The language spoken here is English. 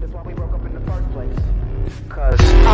That's why we broke up in the first place. Cause